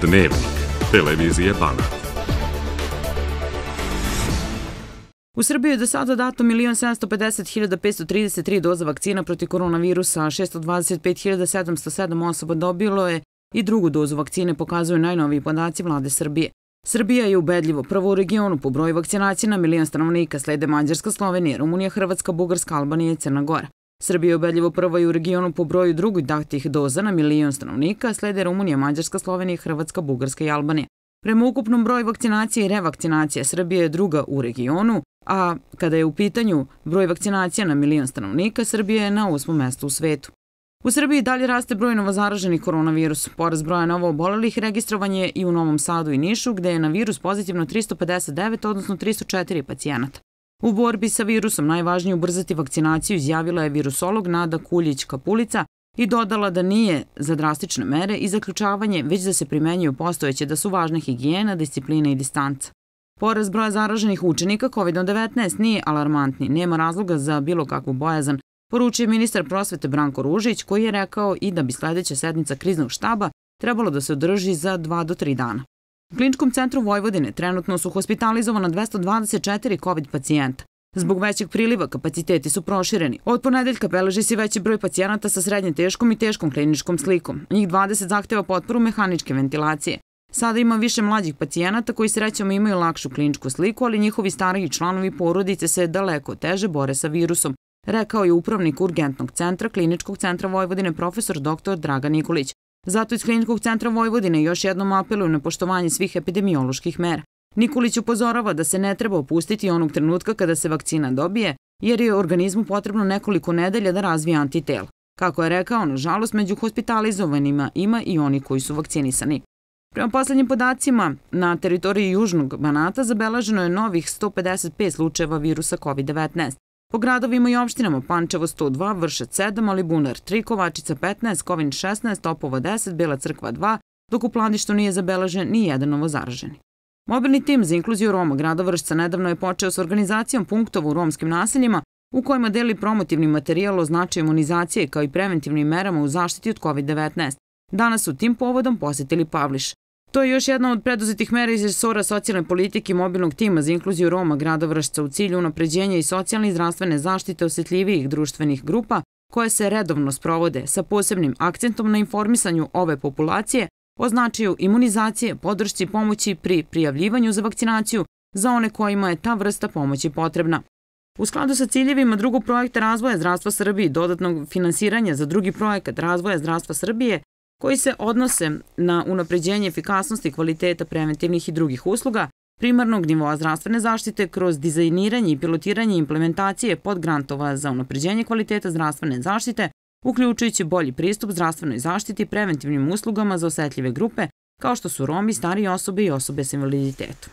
Dnevnik televizije Banat. U Srbiji je do sada dato 1.750.533 doza vakcina protiv koronavirusa, a 625.707 osoba dobilo je i drugu dozu vakcine, pokazuju najnoviji podaci vlade Srbije. Srbija je ubedljivo prvo u regionu po broju vakcinacije na milion stanovnika, slede Mađarska, Slovenija, Rumunija, Hrvatska, Bugarska, Albanija i Crna Gora. Srbija je ubedljivo prva i u regionu po broju drugih datih doza na milion stanovnika, slede Rumunija, Mađarska, Slovenija, Hrvatska, Bugarska i Albanija. Prema ukupnom broju vakcinacije i revakcinacije, Srbija je druga u regionu, a kada je u pitanju broj vakcinacija na milion stanovnika, Srbija je na 8. mestu u svetu. U Srbiji dalje raste broj novozaraženih koronavirusom. Porast broja novoobolelih registrovan je i u Novom Sadu i Nišu, gde je na virus pozitivno 359, odnosno 304 pacijenata. U borbi sa virusom najvažnije ubrzati vakcinaciju, izjavila je virusolog Nada Kuljić-Kapulica i dodala da nije za drastične mere i zaključavanje, već da se primenjuju postojeće, da su važne higijena, disciplina i distanca. Porast broja zaraženih učenika COVID-19 nije alarmantni, nema razloga za bilo kakvu bojazan, poručuje ministar prosvete Branko Ružić, koji je rekao i da bi sledeća sednica kriznog štaba trebalo da se održi za 2 do 3 dana. U Kliničkom centru Vojvodine trenutno su hospitalizovana 224 COVID pacijenta. Zbog većeg priliva kapaciteti su prošireni. Od ponedeljka beleži se veći broj pacijenata sa srednje teškom i teškom kliničkom slikom. Njih 20 zahteva potporu mehaničke ventilacije. Sada ima više mlađih pacijenata koji srećom imaju lakšu kliničku sliku, ali njihovi stariji članovi porodice se daleko teže bore sa virusom, rekao je upravnik Urgentnog centra Kliničkog centra Vojvodine profesor dr. Dragan Nikolić. Zato iz Kliničkog centra Vojvodine još jednom apeluju na poštovanje svih epidemioloških mera. Nikolić upozorava da se ne treba opustiti onog trenutka kada se vakcina dobije, jer je organizmu potrebno nekoliko nedelja da razvije antitela. Kako je rekao, nažalost, među hospitalizovanima ima i oni koji su vakcinisani. Prema poslednjim podacima, na teritoriji Južnog Banata zabeleženo je novih 155 slučajeva virusa COVID-19. Po gradovima i opštinama Pančevo 102, Vršac 7, Alibunar 3, Kovačica 15, Kovin 16, Topovo 10, Bela Crkva 2, dok u Plandištu nije zabeležen ni jedan novozaraženi. Mobilni tim za inkluziju Roma grada Vršca nedavno je počeo s organizacijom punktova u romskim naseljima u kojima deli promotivni materijal o značaju imunizacije kao i preventivnim merama u zaštiti od COVID-19. Danas su tim povodom posetili Pavliš. To je još jedna od preduzetih mera iz resora socijalne politike i mobilnog tima za inkluziju Roma grada Vršca u cilju unapređenja i socijalne i zdravstvene zaštite osetljivijih društvenih grupa koje se redovno sprovode sa posebnim akcentom na informisanju ove populacije o značaju imunizacije, podršci i pomoći pri prijavljivanju za vakcinaciju za one kojima je ta vrsta pomoći potrebna. U skladu sa ciljevima drugog projekta razvoja zdravstva Srbije i dodatnog finansiranja za drugi projekat razvoja zdravstva Srbije, koji se odnose na unapređenje efikasnosti i kvaliteta preventivnih i drugih usluga, primarnog nivoa zdravstvene zaštite kroz dizajniranje i pilotiranje implementacije podgrantova za unapređenje kvaliteta zdravstvene zaštite, uključujući bolji pristup zdravstvenoj zaštiti i preventivnim uslugama za osetljive grupe, kao što su Romi, starije osobe i osobe s invaliditetom.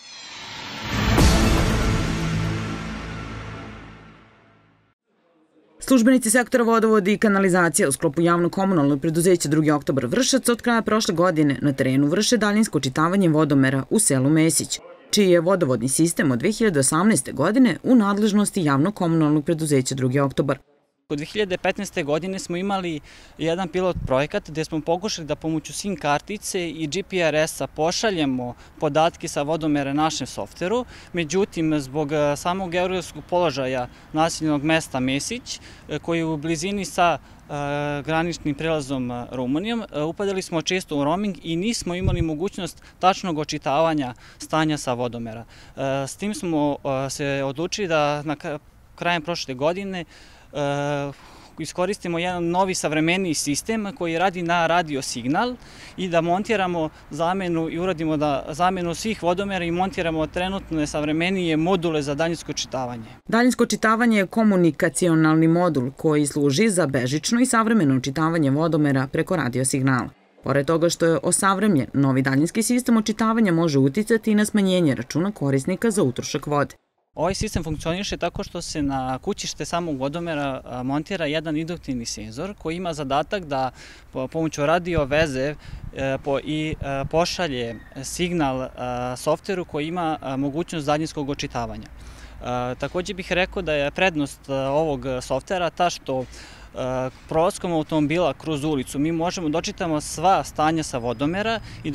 Službenici sektora vodovodi i kanalizacija u sklopu javno-komunalnog preduzeća 2. oktobar Vršac od kraja prošle godine na terenu vrše daljinsko očitavanje vodomera u selu Mesić, čiji je vodovodni sistem od 2018. godine u nadležnosti javno-komunalnog preduzeća 2. oktobar. Od 2015. godine smo imali jedan pilot projekat gde smo pokušali da pomoću SIM kartice i GPRS-a pošaljemo podatke sa vodomera našem softveru. Međutim, zbog samog geografskog položaja naseljenog mesta Mesić, koji je u blizini sa graničnim prelazom Rumunijom, upadali smo često u roaming i nismo imali mogućnost tačnog očitavanja stanja sa vodomera. S tim smo se odlučili da krajem prošle godine iskoristimo jedan novi savremeniji sistem koji radi na radio signal i da montiramo zamenu i uradimo zamenu svih vodomera i montiramo trenutne savremenije module za daljinsko očitavanje. Daljinsko očitavanje je komunikacionalni modul koji služi za bežično i savremeno očitavanje vodomera preko radio signala. Pored toga što je osavremljen, novi daljinski sistem očitavanja može uticati i na smanjenje računa korisnika za utrošak vode. Ovaj sistem funkcioniše tako što se na kućište samog vodomera montira jedan induktivni senzor koji ima zadatak da pomoću radio veze i pošalje signal softveru koji ima mogućnost daljinskog očitavanja. Takođe bih rekao da je prednost ovog softvera ta što prolaskom automobila kroz ulicu mi možemo dočitamo sva stanja sa vodomera i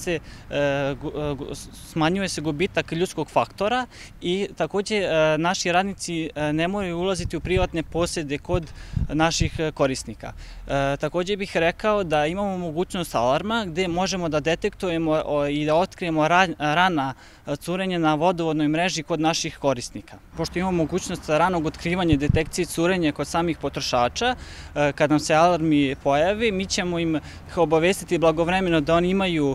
smanjuje se gubitak ljudskog faktora i takođe naši radnici ne moraju ulaziti u privatne posede kod naših korisnika. Takođe bih rekao da imamo mogućnost alarma gde možemo da detektujemo i da otkrijemo rana curenja na vodovodnoj mreži kod naših korisnika. Pošto imamo mogućnost ranog otkrivanja i detekcije curenja kod samih potrošača, kad nam se alarmi pojave, mi ćemo im obavestiti blagovremeno da oni imaju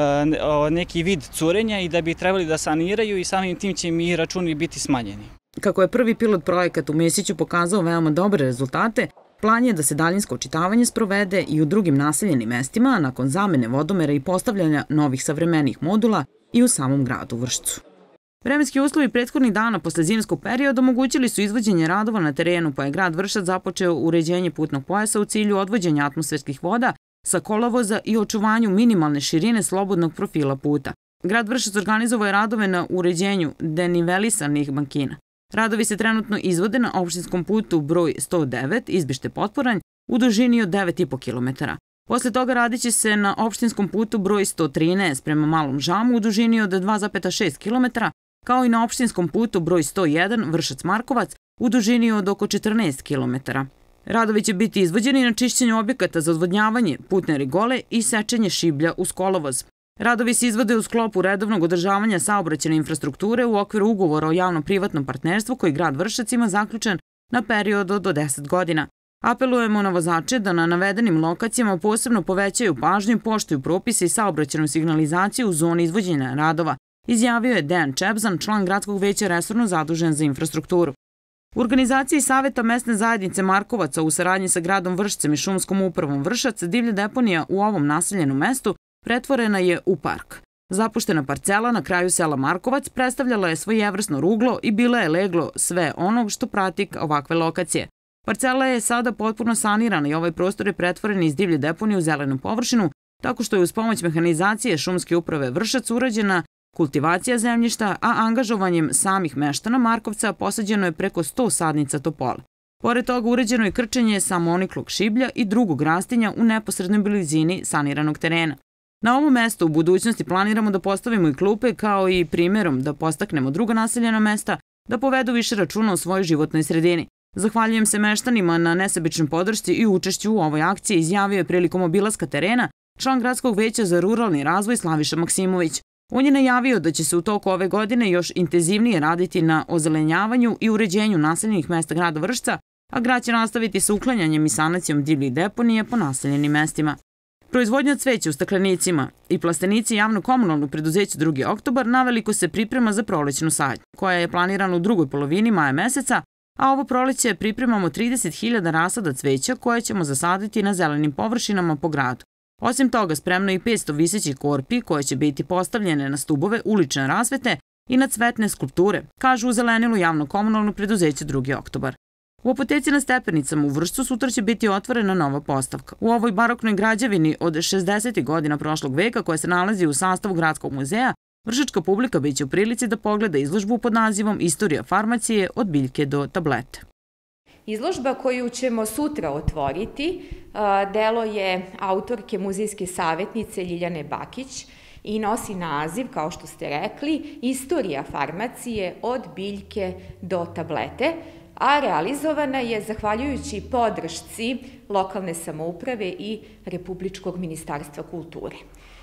neki vid curenja i da bi trebali da saniraju i samim tim će im i računi biti smanjeni. Kako je prvi pilot projekat u Mesiću pokazao veoma dobre rezultate, plan je da se daljinsko očitavanje sprovede i u drugim naseljenim mestima nakon zamene vodomera i postavljanja novih savremenih modula i u samom gradu Vršcu. Vremenski uslovi prethodnih dana posle zimskog perioda omogućili su izvođenje radova na terenu, pa je grad Vršac započeo uređenje putnog pojasa u cilju odvođenja atmosferskih voda sa kolovoza i očuvanju minimalne širine slobodnog profila puta. Grad Vršac organizovao je radove na uređenju denivelisanih bankina. Radovi se trenutno izvode na opštinskom putu broj 109 Izbište Potporanj u dužini od 9,5 km. Posle toga radiće se na opštinskom putu broj 113 prema Malom Žamu u dužini od 2,6 km, kao i na opštinskom putu broj 101 Vršac-Markovac u dužini od oko 14 km. Radovi će biti izvođeni na čišćenju objekata za odvodnjavanje, putne rigole i sečenje šiblja uz kolovoz. Radovi se izvode u sklopu redovnog održavanja saobraćajne infrastrukture u okviru ugovora o javno-privatnom partnerstvu koji grad Vršac ima zaključen na period od 10 godina. Apelujemo na vozače da na navedenim lokacijama posebno povećaju pažnju i poštuju propise i saobraćajnu signalizaciju u zoni izvođenja radova, izjavio je Dejan Čebzan, član gradskog veća resorno zadužen za infrastrukturu. U organizaciji Saveta mesne zajednice Markovaca u saradnji sa gradom Vršcem i šumskom upravom Vršac, divlja deponija u ovom naseljenom mestu pretvorena je u park. Zapuštena parcela na kraju sela Markovac predstavljala je svojevrsno ruglo i bila je leglo sve onog što prati ovakve lokacije. Parcela je sada potpuno sanirana i ovaj prostor je pretvoren iz divlje deponije u zelenu površinu, tako što je uz pomoć mehanizacije šumske uprave Vršac urađena kultivacija zemljišta, a angažovanjem samih meštana Markovca posađeno je preko 100 sadnica topole. Pored toga uređeno je krčenje samoniklog šiblja i drugog rastinja u neposrednoj blizini saniranog terena. Na ovom mestu u budućnosti planiramo da postavimo i klupe, kao i primjerom da podstaknemo druga naseljena mesta da povedu više računa o svojoj životnoj sredini. Zahvaljujem se meštanima na nesebičnoj podršci i učešću u ovoj akciji, izjavio je prilikom obilaska terena član gradskog veća za ruralni razvoj Slaviša Maksimović. On je najavio da će se u toku ove godine još intenzivnije raditi na ozelenjavanju i uređenju naseljenih mesta grada Vršca, a grad će nastaviti sa uklanjanjem i sanacijom divljih deponije po naseljenim mestima. Proizvodnja cveća u staklenicima i plastenici javno-komunalnog preduzeća 2. oktobar naveliko se priprema za prolećnu sadnju, koja je planirana u drugoj polovini maja meseca, a ovo proleće pripremamo 30.000 rasada cveća koje ćemo zasaditi na zelenim površinama po gradu. Osim toga, spremno je i 500 visećih korpi koje će biti postavljene na stubove ulične rasvete i na cvetne skulpture, kažu u zelenilu javno-komunalno preduzeće 2. oktobar. U apoteci na Stepenicama u Vršcu sutra će biti otvorena nova postavka. U ovoj baroknoj građevini od 60. godina prošlog veka koja se nalazi u sastavu Gradskog muzeja, vršačka publika biće u prilici da pogleda izložbu pod nazivom Istorija farmacije od biljke do tablete. Izložba koju ćemo sutra otvoriti delo je autorke muzejske savjetnice Ljiljane Bakić i nosi naziv, kao što ste rekli, Istorija farmacije od biljke do tablete, a realizovana je zahvaljujući podršci lokalne samouprave i Republičkog ministarstva kulture.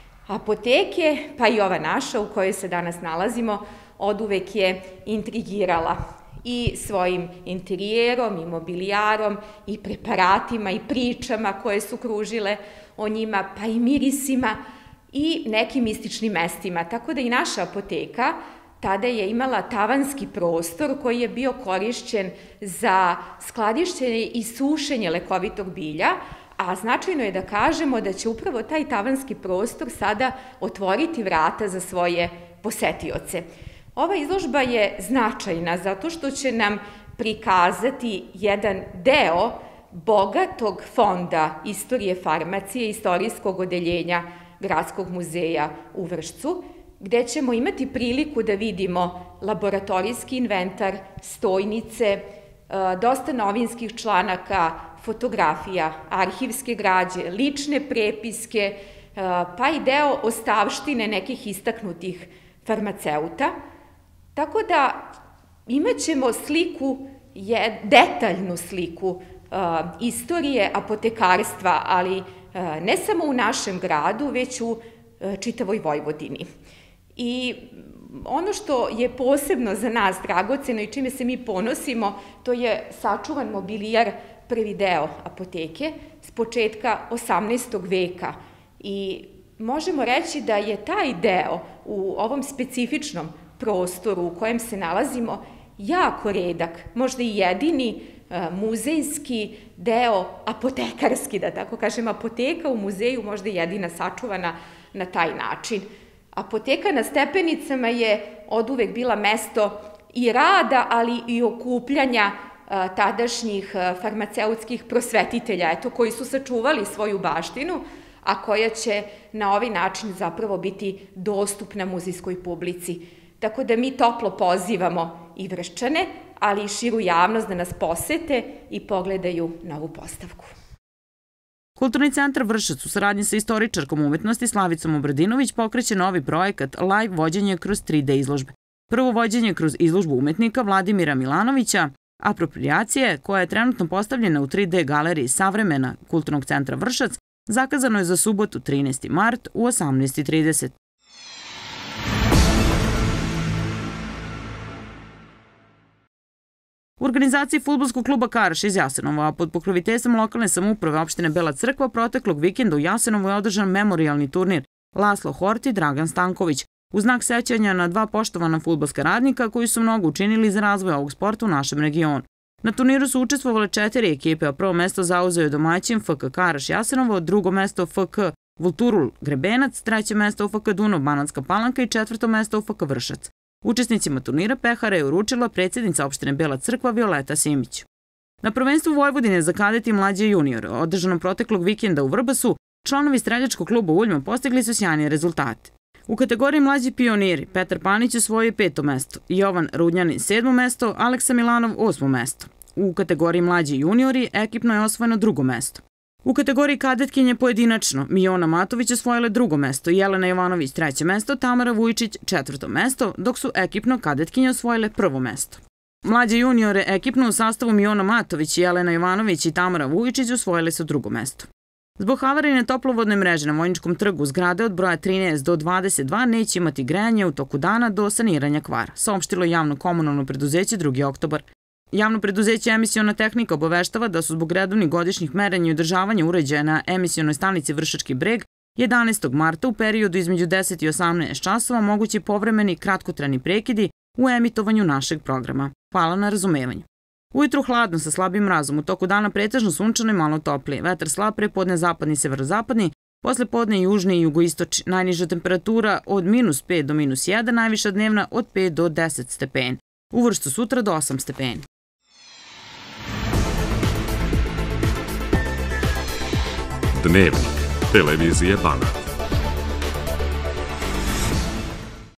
Apoteke, pa i ova naša u kojoj se danas nalazimo, oduvek je intrigirala i svojim interijerom, i mobilijarom, i preparatima, i pričama koje su kružile o njima, pa i mirisima i nekim mističnim mestima. Tako da i naša apoteka tada je imala tavanski prostor koji je bio korišćen za skladištenje i sušenje lekovitog bilja, a značajno je da kažemo da će upravo taj tavanski prostor sada otvoriti vrata za svoje posetioce. Ova izložba je značajna zato što će nam prikazati jedan deo bogatog fonda istorije farmacije, istorijskog odeljenja Gradskog muzeja u Vršcu, gde ćemo imati priliku da vidimo laboratorijski inventar, stojnice, dosta novinskih članaka, fotografija, arhivske građe, lične prepiske, pa i deo ostavštine nekih istaknutih farmaceuta. Tako da imat ćemo sliku, detaljnu sliku istorije apotekarstva, ali ne samo u našem gradu, već u čitavoj Vojvodini. I ono što je posebno za nas dragoceno i čime se mi ponosimo, to je sačuvan mobilijar, prvi deo apoteke s početka 18. veka. I možemo reći da je taj deo u ovom specifičnom prostoru u kojem se nalazimo jako redak, možda i jedini muzejski deo, apotekarski, da tako kažem, apoteka u muzeju možda jedina sačuvana na taj način. Apoteka na Stepenicama je oduvek bila mesto i rada, ali i okupljanja tadašnjih farmaceutskih prosvetitelja, koji su sačuvali svoju baštinu, a koja će na ovaj način zapravo biti dostupna muzejskoj publici. Tako da mi toplo pozivamo i Vrščane, ali i širu javnost da nas posete i pogledaju na ovu postavku. Kulturni centar Vršac u saradnji sa istoričarkom umetnosti Slavicom Obradinović pokreće novi projekat Live vođenje kroz 3D izložbe. Prvo vođenje kroz izložbu umetnika Vladimira Milanovića, apropriacije, koja je trenutno postavljena u 3D galeriji Savremena Kulturnog centra Vršac, zakazano je za subotu 13. mart u 18:30. U organizaciji fudbalskog kluba Karaš iz Jasenova, a pod pokroviteljstvom lokalne samouprave opštine Bela Crkva, proteklog vikenda u Jasenovu je održan memorijalni turnir Laslo Horti i Dragan Stanković, u znak sećanja na dva poštovana fudbalska radnika koji su mnogo učinili za razvoj ovog sporta u našem regionu. Na turniru su učestvovale 4 ekipe, a prvo mesto zauzeo je domaćin FK Karaš Jasenovo, drugo mesto FK Vulturul Grebenac, treće mesto FK Dunav Banatska Palanka i četvrto mesto FK Vršac. Učesnicima turnira pehare je uručila predsjednica opštine Bela Crkva Violeta Simić. Na prvenstvu Vojvodine za kadete i mlađe juniore, održanom proteklog vikenda u Vrbasu, članovi streljačkog kluba Uljma postigli su sjajne rezultate. U kategoriji mlađi pioniri Petar Panić osvojio 5. mesto, Jovan Rudnjanin 7. mesto, Aleksa Milanov 8. mesto. U kategoriji mlađi juniori ekipno je osvojeno 2. mesto. U kategoriji kadetkinje pojedinačno Mijona Matović osvojila 2. mesto, Jelena Jovanović 3. mesto, Tamara Vujčić 4. mesto, dok su ekipno kadetkinje osvojile 1. mesto. Mlađe juniore ekipno u sastavu Mijona Matović, Jelena Jovanović i Tamara Vujčić osvojili su 2. mesto. Zbog havarine toplovodne mreže na Vojničkom trgu zgrade od broja 13 do 22 neće imati grejanje u toku dana do saniranja kvara, saopštilo javno komunalno preduzeće 2. oktobar. Javno preduzeće Emisiona tehnika obaveštava da su zbog redovnih godišnjih merenja i održavanja uređaja na emisionoj stanici Vršački breg 11. marta u periodu između 10 i 18 časova mogući povremeni kratkotrajni prekidi u emitovanju našeg programa. Hvala na razumevanju. Ujutru hladno sa slabim mrazom, u toku dana pretežno sunčano i malo toplije, vetar slab, prepodne zapadni i severozapadni, posle podne južni i jugoistočni, najniža temperatura od -5 do -1, najviša dnevna od 5 do 10 stepeni. U Vršcu sutra do 8 stepeni. Dnevnik televizije Banat.